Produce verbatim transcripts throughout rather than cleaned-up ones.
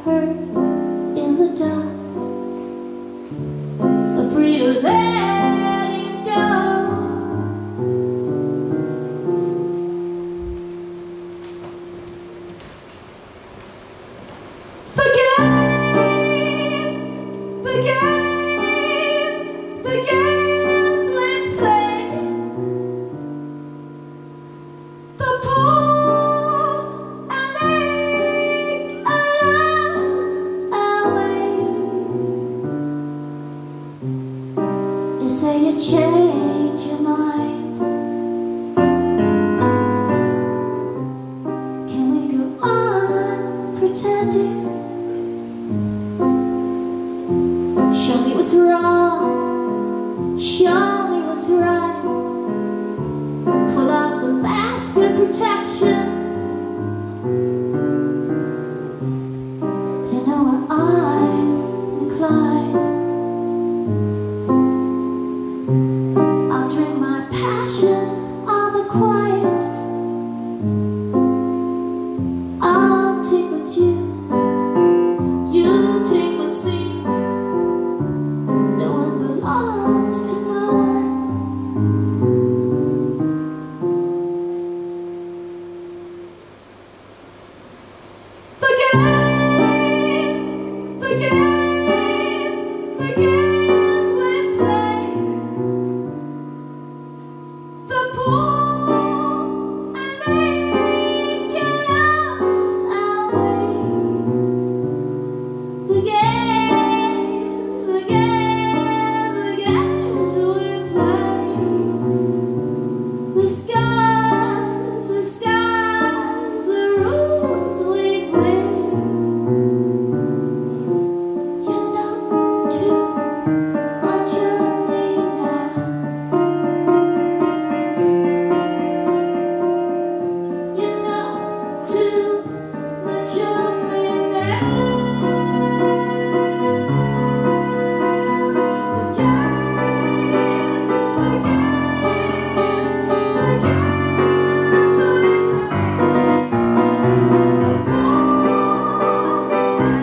hurt in the dark, afraid to let it go. The games, the games, the games we play, the pull and ache along our way. You say you change your mind. Can we go on pretending? Show me what's wrong, show me what's right. Pull out the mask of protection. You know where I'm inclined. I'll drink my passion on the quiet. I'll take what's you, you'll take what's me. No one belongs to no one. The games, the games, the games we play, the pull and ache along our way. The games, the games, the games we play, the skies, the skies, the rules we break. You know too much of me now. You know too much of me now. The games, the games, the games we play, the pull and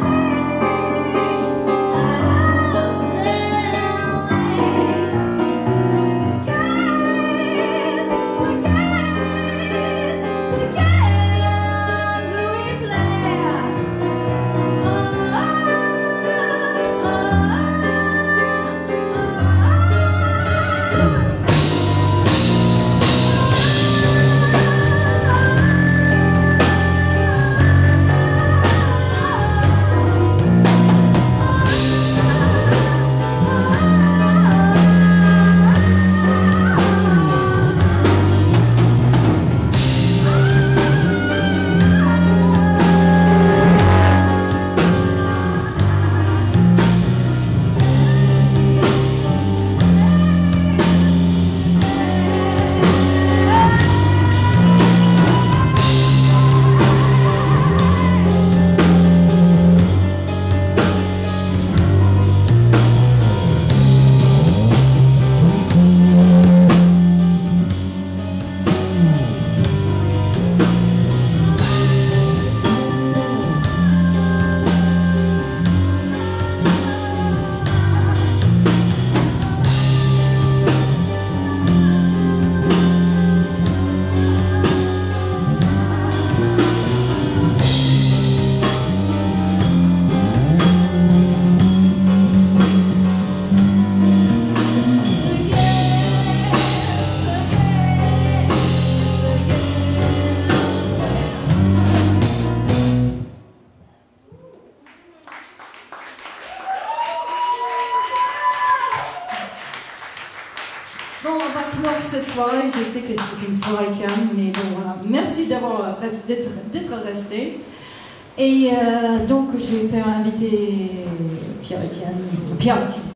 Bon, on va clore cette soirée. Je sais que c'est une soirée calme, mais bon, voilà. Merci d'avoir d'être resté. Et euh, donc, je vais faire inviter Pierre-Étienne. Pierre-Étienne.